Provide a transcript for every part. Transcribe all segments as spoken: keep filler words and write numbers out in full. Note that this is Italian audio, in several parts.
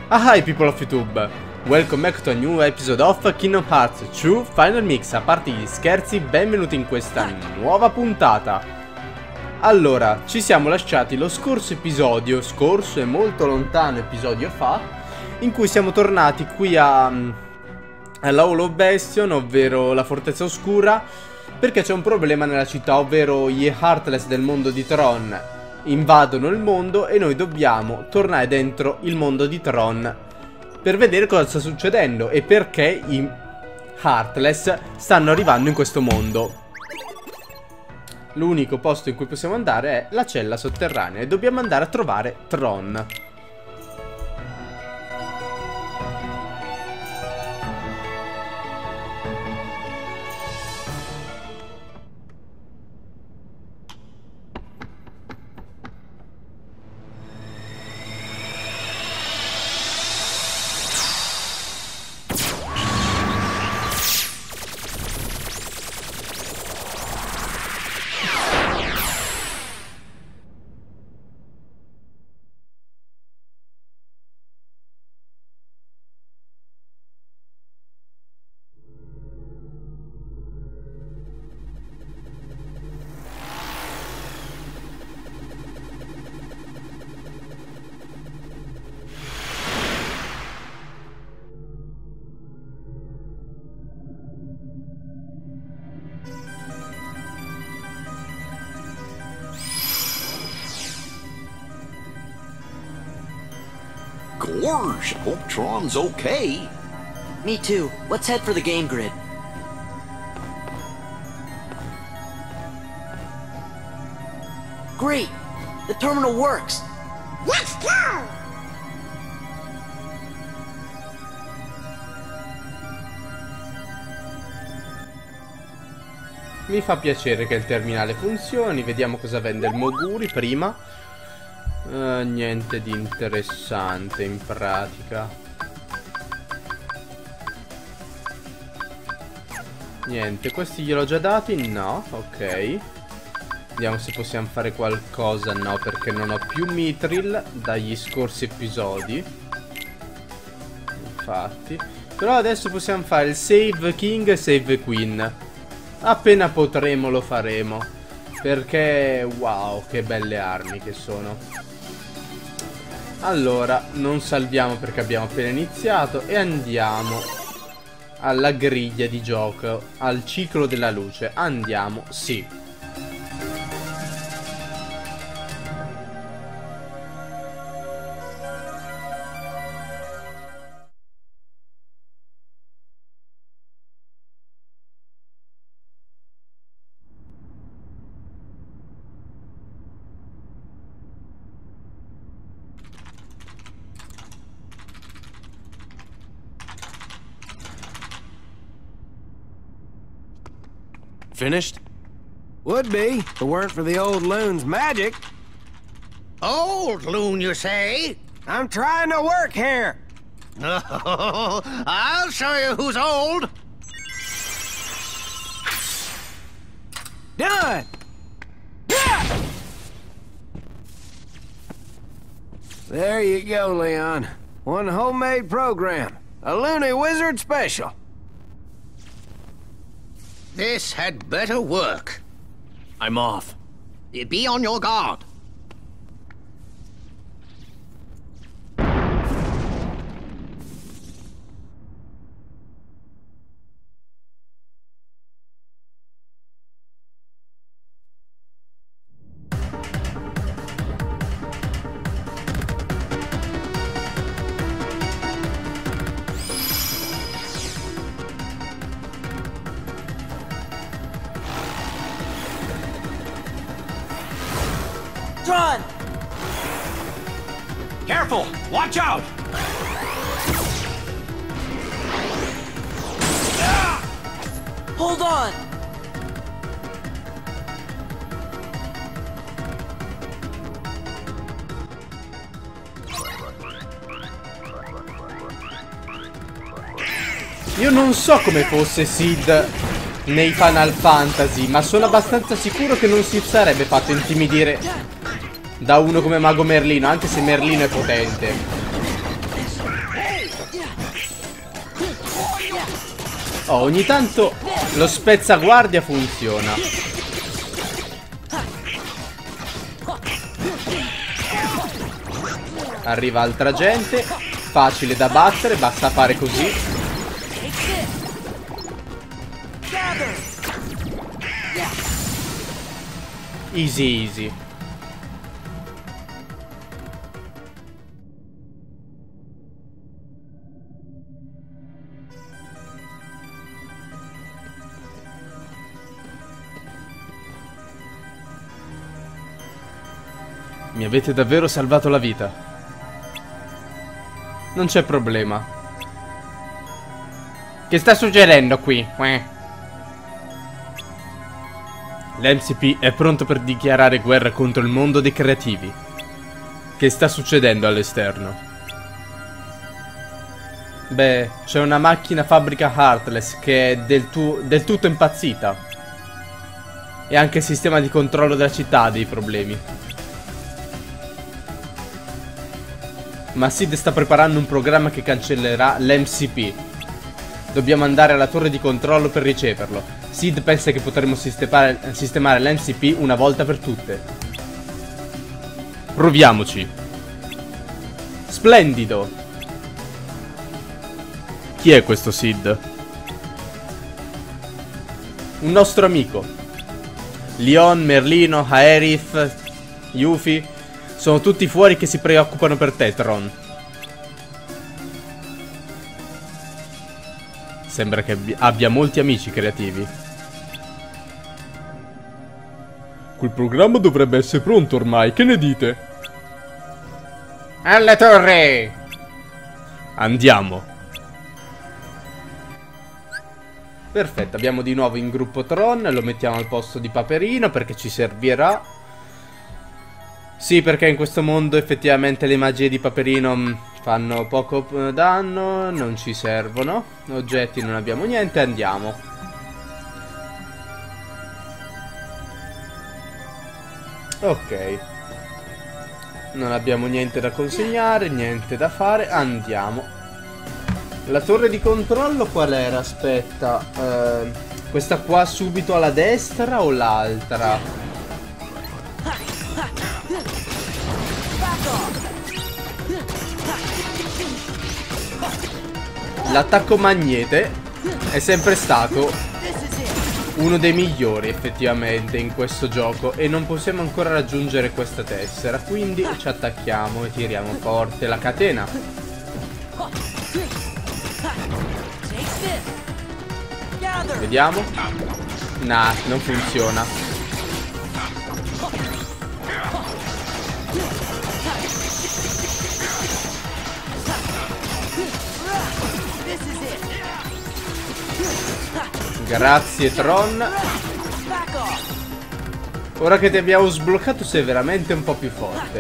Ah, hi people of YouTube, welcome back to a new episode of Kingdom Hearts due Final Mix. A parte gli scherzi, benvenuti in questa nuova puntata. Allora, ci siamo lasciati lo scorso episodio, scorso e molto lontano episodio fa, in cui siamo tornati qui a alla Hall of Bastion, ovvero la Fortezza Oscura, perché c'è un problema nella città, ovvero gli Heartless del mondo di Tron invadono il mondo e noi dobbiamo tornare dentro il mondo di Tron per vedere cosa sta succedendo e perché i Heartless stanno arrivando in questo mondo. L'unico posto in cui possiamo andare è la cella sotterranea e dobbiamo andare a trovare Tron. Gorge, hope Tron's okay. Me too. Let's head for the game grid. Great! The terminal works! Let's go! Mi fa piacere che il terminale funzioni. Vediamo cosa vende il Moguri prima. Uh, niente di interessante in pratica. Niente, questi gliel'ho già dati? No, ok. Vediamo se possiamo fare qualcosa. No, perché non ho più Mithril dagli scorsi episodi. Infatti. Però adesso possiamo fare il Save King e Save Queen. Appena potremo lo faremo. Perché wow, che belle armi che sono. Allora, non salviamo perché abbiamo appena iniziato e andiamo alla griglia di gioco, al ciclo della luce. Andiamo, sì. Finished? Would be, if it weren't for the old loon's magic. Old loon, you say? I'm trying to work here. Oh, I'll show you who's old. Done! There you go, Leon. One homemade program. A Looney Wizard special. This had better work. I'm off. Be on your guard. Tron! Careful! Watch out! Hold on! Io non so come fosse Sid nei Final Fantasy, ma sono abbastanza sicuro che non si sarebbe fatto intimidire da uno come Mago Merlino, anche se Merlino è potente. Oh, ogni tanto lo spezzaguardia funziona. Arriva altra gente. Facile da battere, basta fare così. Easy easy. Mi avete davvero salvato la vita. Non c'è problema. Che sta succedendo qui? L'M C P è pronto per dichiarare guerra contro il mondo dei creativi. Che sta succedendo all'esterno? Beh, c'è una macchina fabbrica Heartless che è del, tu del tutto impazzita. E anche il sistema di controllo della città ha dei problemi. Ma Sid sta preparando un programma che cancellerà l'M C P. Dobbiamo andare alla torre di controllo per riceverlo. Sid pensa che potremo sistemare, sistemare l'M C P una volta per tutte. Proviamoci. Splendido. Chi è questo Sid? Un nostro amico. Leon, Merlino, Aerith, Yuffie sono tutti fuori che si preoccupano per te, Tron. Sembra che abbia molti amici creativi. Quel programma dovrebbe essere pronto ormai, che ne dite? Alla torre! Andiamo. Perfetto, abbiamo di nuovo in gruppo Tron, lo mettiamo al posto di Paperino perché ci servirà. Sì, perché in questo mondo effettivamente le magie di Paperino fanno poco danno, non ci servono. Oggetti non abbiamo niente, andiamo. Ok. Non abbiamo niente da consegnare, niente da fare, andiamo. La torre di controllo qual era? Aspetta, eh, questa qua subito alla destra o l'altra? L'attacco magnete è sempre stato uno dei migliori effettivamente in questo gioco e non possiamo ancora raggiungere questa tessera, quindi ci attacchiamo e tiriamo forte la catena. Vediamo. Nah, non funziona. Grazie Tron. Ora che ti abbiamo sbloccato sei veramente un po' più forte.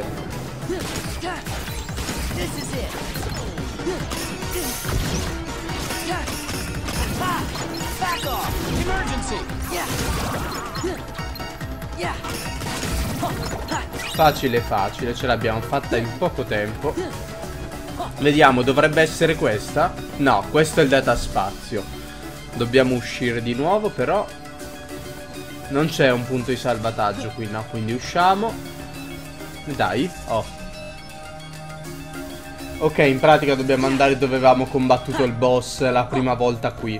Facile facile, ce l'abbiamo fatta in poco tempo. Vediamo, dovrebbe essere questa? No, questo è il dataspazio. Dobbiamo uscire di nuovo, però non c'è un punto di salvataggio qui, no? Quindi usciamo. Dai, oh. Ok, in pratica dobbiamo andare dove avevamo combattuto il boss la prima volta qui.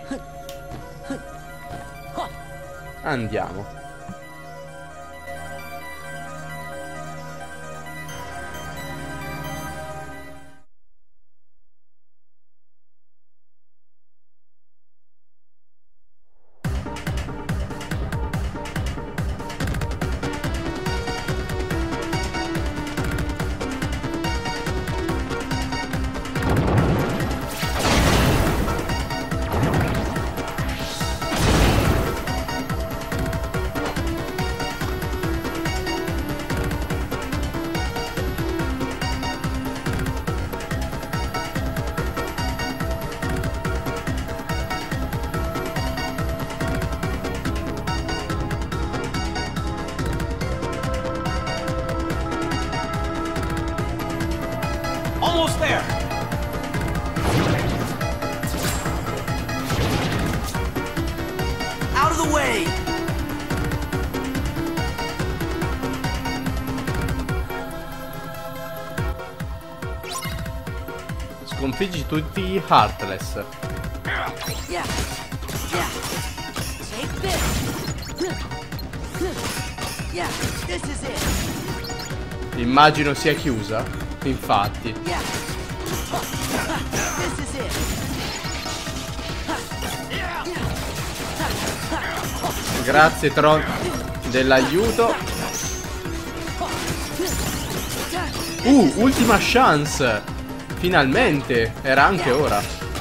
Andiamo. Almost there. Sconfiggi tutti i Heartless. Yeah. Yeah. Take this. Yeah, this is it. Immagino sia chiusa. Infatti. Yeah. This is it. Grazie Tron dell'aiuto. Uh, ultima chance. Finalmente. Era anche ora.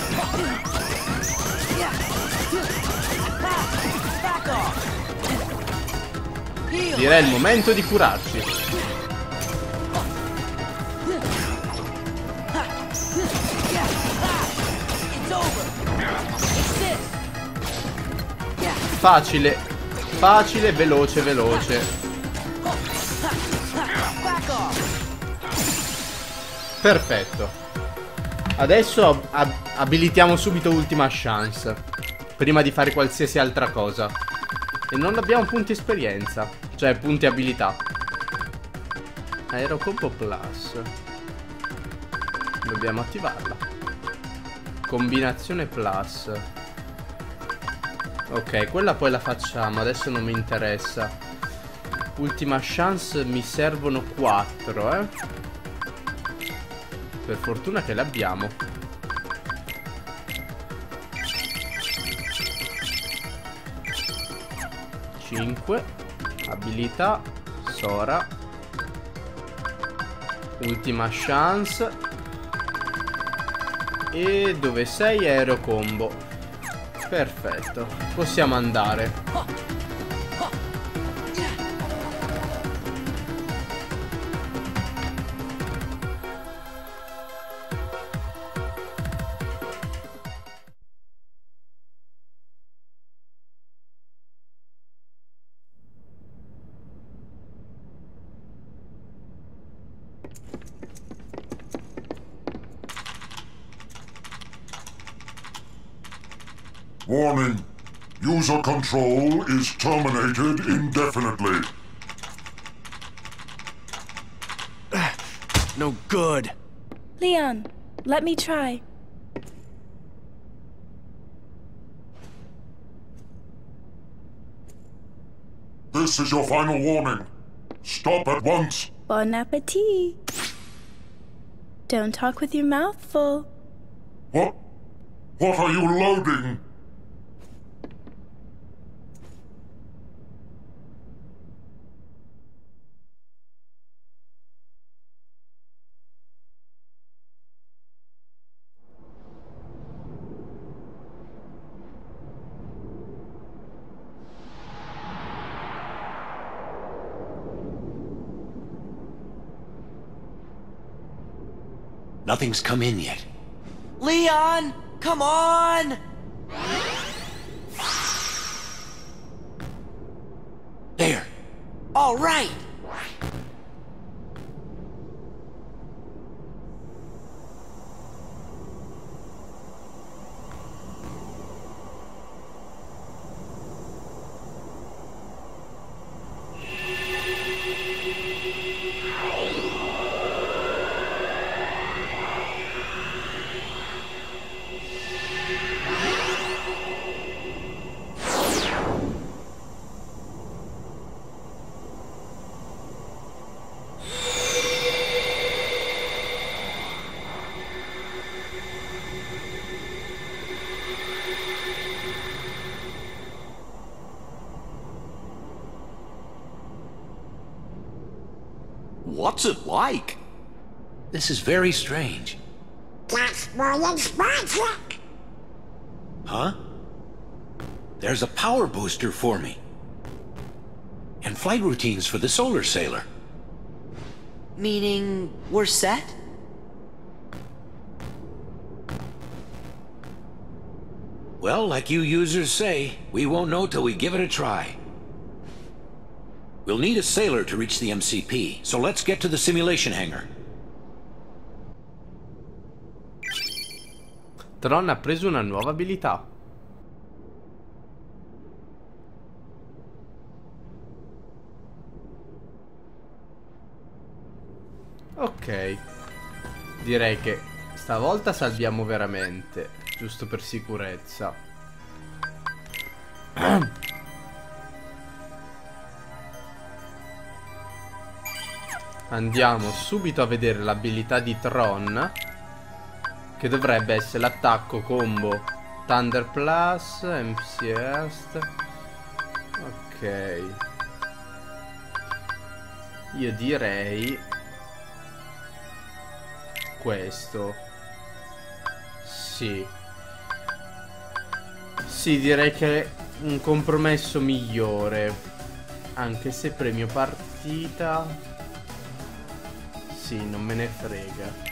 Direi il momento di curarci. Facile. Facile, veloce, veloce. Perfetto. Adesso ab ab abilitiamo subito ultima chance. Prima di fare qualsiasi altra cosa. E non abbiamo punti esperienza. Cioè punti abilità. Aerocombo Plus. Dobbiamo attivarla. Combinazione Plus. Ok, quella poi la facciamo. Adesso non mi interessa. Ultima chance mi servono quattro, eh. Per fortuna che le abbiamo. cinque. Abilità. Sora. Ultima chance. E dove sei? Aerocombo. Perfetto. Possiamo andare. Warning. User control is terminated indefinitely. No good. Leon, let me try. This is your final warning. Stop at once. Bon appetit. Don't talk with your mouth full. What? What are you loading? Nothing's come in yet. Leon, come on! There. All right. What's it like? This is very strange. That's William's magic. Huh? There's a power booster for me. And flight routines for the solar sailor. Meaning we're set? Well, like you users say, we won't know till we give it a try. We'll need a sailor to reach the M C P, so let's get to the simulation hangar. Tron ha preso una nuova abilità. Ok. Direi che Stavolta salviamo veramente, giusto per sicurezza. Andiamo subito a vedere l'abilità di Tron, che dovrebbe essere l'attacco combo Thunder Plus, M C S. Ok. Io direi questo. Sì. Sì, direi che è un compromesso migliore. Anche se premio partita, sì, non me ne frega.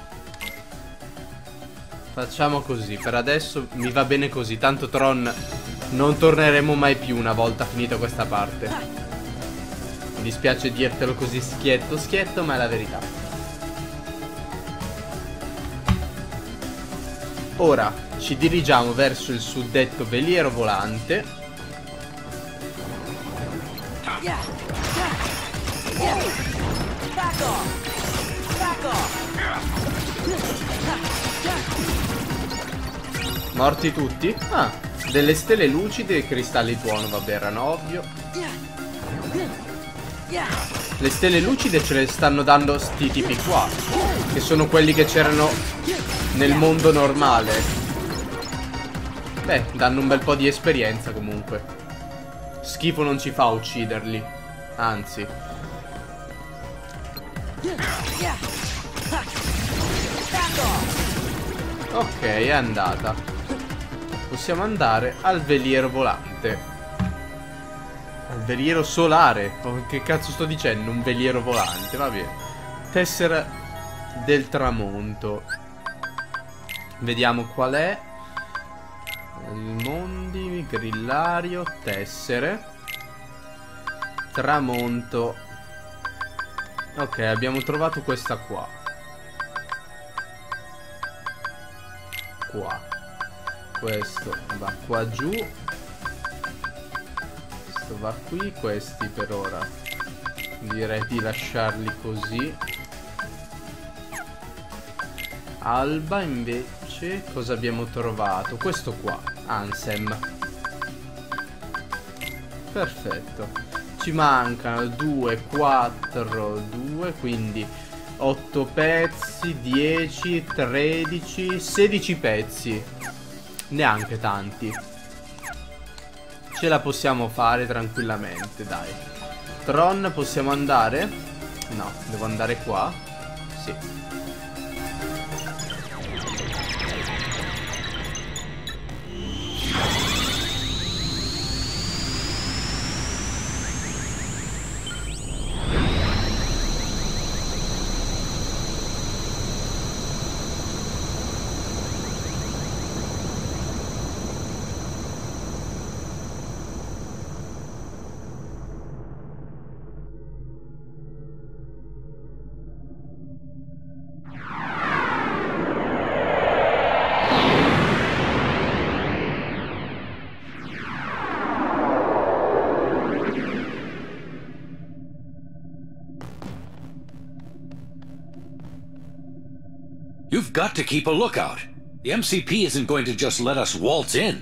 Facciamo così, per adesso mi va bene così. Tanto Tron non torneremo mai più una volta finita questa parte. Mi dispiace dirtelo così schietto schietto, ma è la verità. Ora ci dirigiamo verso il suddetto veliero volante. Morti tutti? Ah, delle stelle lucide e cristalli tuono, vabbè, erano ovvio. Le stelle lucide ce le stanno dando sti tipi qua, che sono quelli che c'erano nel mondo normale. Beh, danno un bel po' di esperienza comunque. Schifo non ci fa ucciderli, anzi. Ok, è andata. Possiamo andare al veliero volante. Al veliero solare. Oh, che cazzo sto dicendo? Un veliero volante, va bene. Tessera del tramonto. Vediamo qual è. Il mondi, grillario, tessere. Tramonto. Ok, abbiamo trovato questa qua. Qua. Questo va qua giù. Questo va qui. Questi per ora direi di lasciarli così. Alba invece cosa abbiamo trovato? Questo qua, Ansem. Perfetto. Ci mancano due, quattro, due, quindi otto pezzi, dieci, tredici, sedici pezzi. Neanche tanti. Ce la possiamo fare tranquillamente, dai. Tron, possiamo andare? No, devo andare qua. Sì. You've got to keep a lookout. The M C P isn't going to just let us waltz in.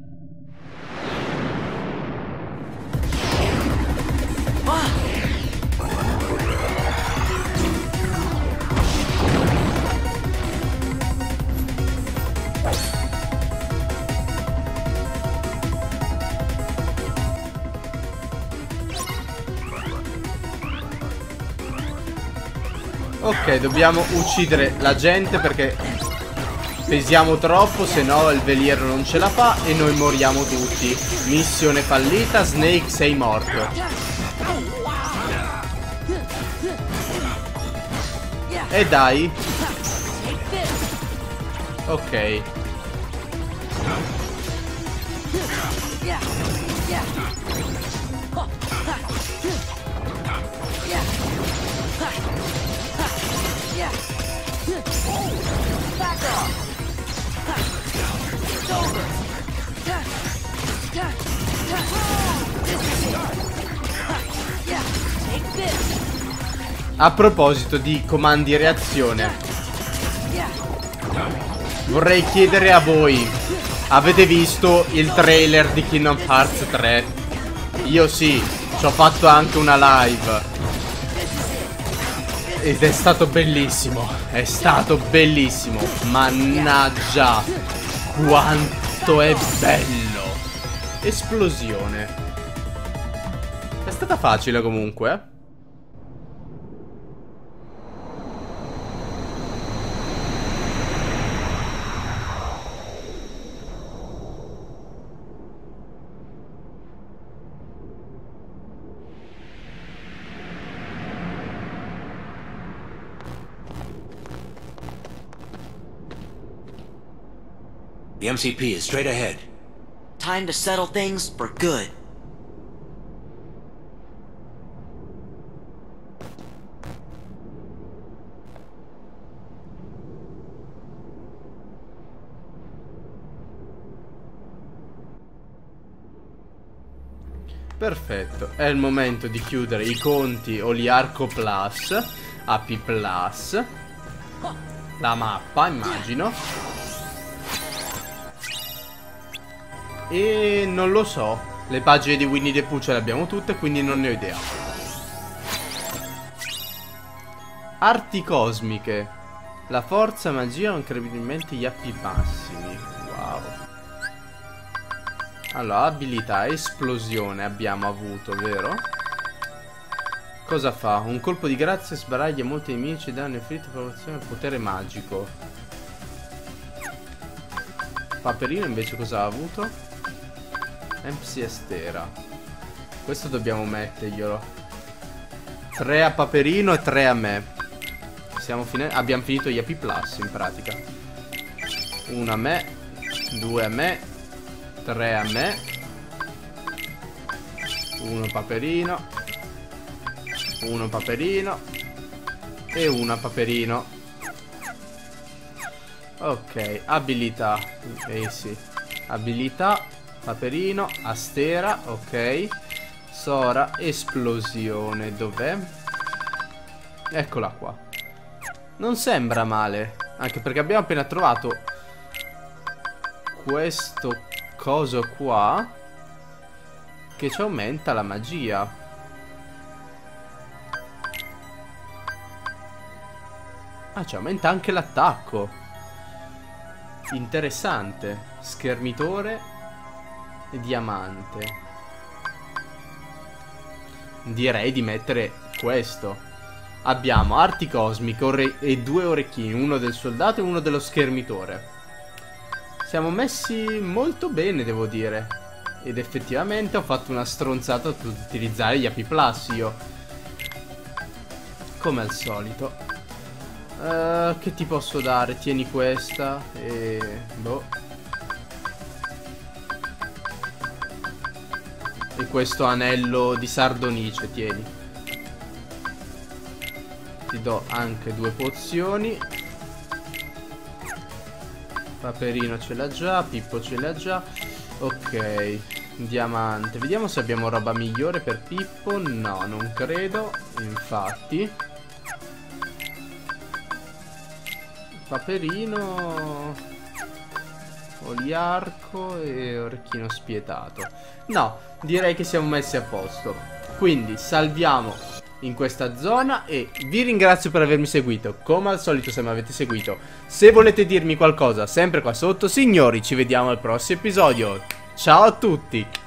Ok, dobbiamo uccidere la gente perché pesiamo troppo, se no il veliero non ce la fa e noi moriamo tutti. Missione fallita, Snake sei morto. E dai. Ok. A proposito di comandi reazione, vorrei chiedere a voi: avete visto il trailer di Kingdom Hearts tre? Io sì, ci ho fatto anche una live ed è stato bellissimo. È stato bellissimo. Mannaggia, quanto è bello. Esplosione. È stata facile comunque, eh? The M C P is straight ahead. Time to settle things for good. Perfetto, è il momento di chiudere i conti Oliarco Plus, A P Plus, la mappa immagino. E non lo so, le pagine di Winnie the Pooh ce le abbiamo tutte, quindi non ne ho idea. Arti cosmiche. La forza, magia o incredibilmente gli A P massimi. Wow. Allora, abilità, esplosione abbiamo avuto, vero? Cosa fa? Un colpo di grazia sbaraglia molti nemici, danno inflitto, proporzione, potere magico. Paperino invece cosa ha avuto? M C Astera. Questo dobbiamo metterglielo. tre a Paperino e tre a me. Siamo fine... Abbiamo finito gli A P Plus in pratica. uno a me, due a me, tre a me, uno Paperino, uno Paperino e una Paperino. Ok, abilità. Eh sì, abilità, Paperino, Astera, ok. Sora, esplosione, dov'è? Eccola qua. Non sembra male, anche perché abbiamo appena trovato questo coso qua che ci aumenta la magia. Ah, ci aumenta anche l'attacco. Interessante. Schermitore e diamante. Direi di mettere questo. Abbiamo arti cosmiche e due orecchini, uno del soldato e uno dello schermitore. Siamo messi molto bene, devo dire. Ed effettivamente ho fatto una stronzata ad utilizzare gli A P Plus io, come al solito. uh, Che ti posso dare? Tieni questa e... boh. E questo anello di Sardonice, tieni. Ti do anche due pozioni. Paperino ce l'ha già, Pippo ce l'ha già. Ok, diamante. Vediamo se abbiamo roba migliore per Pippo. No, non credo. Infatti Paperino, Oliarco e orecchino spietato. No, direi che siamo messi a posto. Quindi salviamo in questa zona e vi ringrazio per avermi seguito. Come al solito, se mi avete seguito, se volete dirmi qualcosa, sempre qua sotto. Signori, ci vediamo al prossimo episodio. Ciao a tutti.